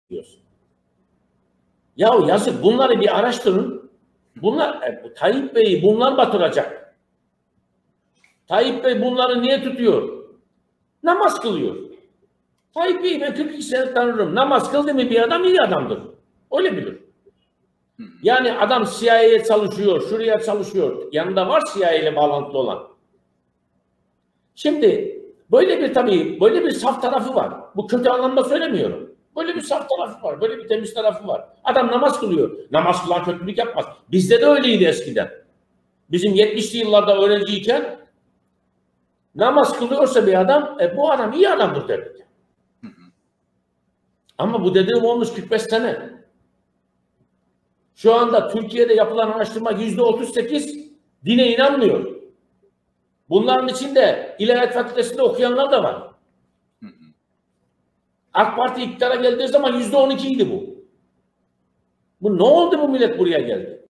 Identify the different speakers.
Speaker 1: diyorsun. Ya yazık, bunları bir araştırın. Bunlar Tayyip Bey'i bunlar batıracak. Tayyip Bey bunları niye tutuyor? Namaz kılıyor. Tayyip Bey'i ben 42 sene tanırım. Namaz kıldı mı bir adam iyi adamdır. Öyle bilir. Yani adam CIA'ye çalışıyor, şuraya çalışıyor. Yanında var CIA ile bağlantılı olan. Şimdi böyle bir tabii böyle bir saf tarafı var. Bu kötü anlamda söylemiyorum. Böyle bir saf tarafı var. Böyle bir temiz tarafı var. Adam namaz kılıyor. Namaz kılan kötülük yapmaz. Bizde de öyleydi eskiden. Bizim 70'li yıllarda öğrenciyken namaz kılıyorsa bir adam bu adam iyi adamdır derdik. Ama bu dediğim olmuş 45 sene. Şu anda Türkiye'de yapılan araştırma %38 dine inanmıyor. Bunların içinde İlahiyat Fakültesi'nde okuyanlar da var. AK Parti iktidara geldiği zaman %12 idi bu. Bu ne oldu, bu millet buraya geldi?